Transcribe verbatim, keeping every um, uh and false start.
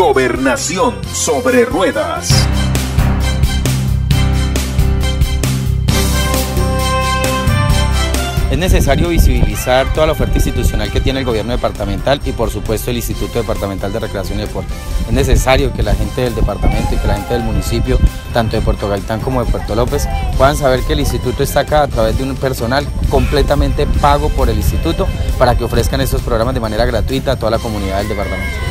Gobernación sobre ruedas. Es necesario visibilizar toda la oferta institucional que tiene el gobierno departamental y por supuesto el Instituto Departamental de Recreación y Deporte. Es necesario que la gente del departamento y que la gente del municipio, tanto de Puerto Gaitán como de Puerto López, puedan saber que el instituto está acá a través de un personal completamente pago por el instituto para que ofrezcan estos programas de manera gratuita a toda la comunidad del departamento.